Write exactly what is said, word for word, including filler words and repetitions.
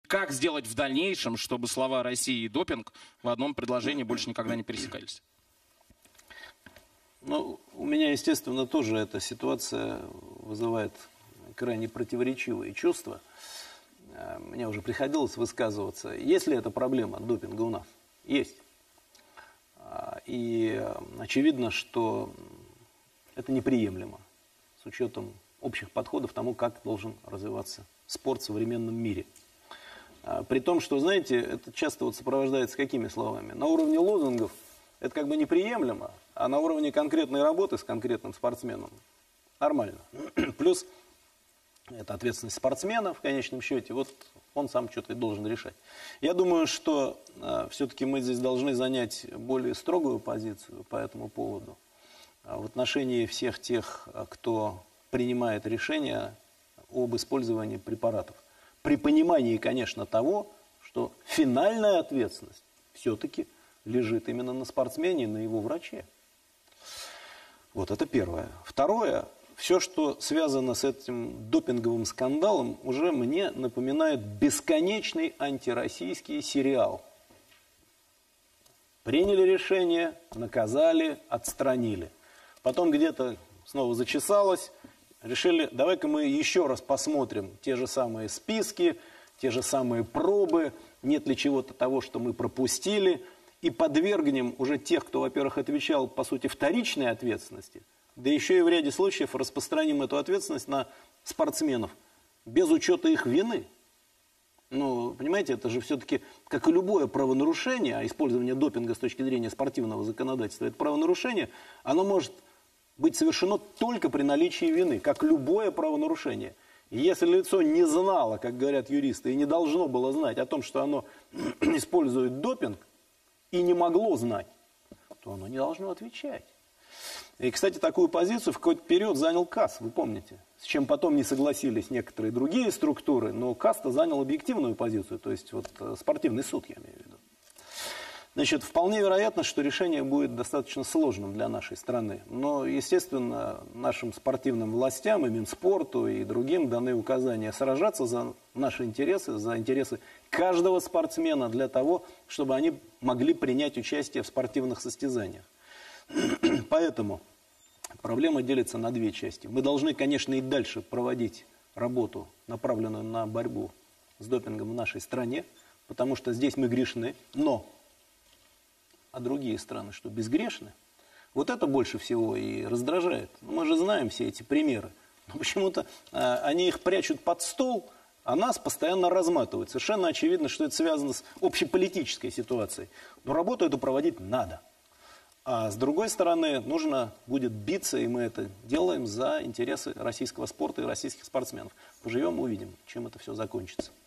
Как сделать в дальнейшем, чтобы слова «Россия» и «допинг» в одном предложении больше никогда не пересекались? Ну, у меня, естественно, тоже эта ситуация вызывает крайне противоречивые чувства. Мне уже приходилось высказываться. Есть ли эта проблема допинга у нас? Есть. И очевидно, что это неприемлемо с учетом общих подходов к тому, как должен развиваться спорт в современном мире. При том, что, знаете, это часто вот сопровождается какими словами? На уровне лозунгов это как бы неприемлемо, а на уровне конкретной работы с конкретным спортсменом нормально. Плюс это ответственность спортсмена в конечном счете, вот он сам что-то и должен решать. Я думаю, что э, все-таки мы здесь должны занять более строгую позицию по этому поводу в отношении всех тех, кто принимает решения об использовании препаратов. При понимании, конечно, того, что финальная ответственность все-таки лежит именно на спортсмене, на его враче. Вот это первое. Второе, все, что связано с этим допинговым скандалом, уже мне напоминает бесконечный антироссийский сериал. Приняли решение, наказали, отстранили. Потом где-то снова зачесалось. Решили, давай-ка мы еще раз посмотрим те же самые списки, те же самые пробы, нет ли чего-то того, что мы пропустили, и подвергнем уже тех, кто, во-первых, отвечал, по сути, вторичной ответственности, да еще и в ряде случаев распространим эту ответственность на спортсменов, без учета их вины. Ну, понимаете, это же все-таки, как и любое правонарушение, а использование допинга с точки зрения спортивного законодательства, это правонарушение, оно может быть совершено только при наличии вины, как любое правонарушение. И если лицо не знало, как говорят юристы, и не должно было знать о том, что оно использует допинг, и не могло знать, то оно не должно отвечать. И, кстати, такую позицию в какой-то период занял КАС, вы помните, с чем потом не согласились некоторые другие структуры, но КАС-то занял объективную позицию, то есть вот спортивный суд, я имею в виду. Значит, вполне вероятно, что решение будет достаточно сложным для нашей страны. Но, естественно, нашим спортивным властям, и Минспорту, и другим даны указания сражаться за наши интересы, за интересы каждого спортсмена для того, чтобы они могли принять участие в спортивных состязаниях. Поэтому проблема делится на две части. Мы должны, конечно, и дальше проводить работу, направленную на борьбу с допингом в нашей стране, потому что здесь мы грешны, но... А другие страны, что безгрешны? Вот это больше всего и раздражает. Мы же знаем все эти примеры. Но почему-то а, они их прячут под стол, а нас постоянно разматывают. Совершенно очевидно, что это связано с общеполитической ситуацией. Но работу эту проводить надо. А с другой стороны, нужно будет биться, и мы это делаем за интересы российского спорта и российских спортсменов. Поживем, увидим, чем это все закончится.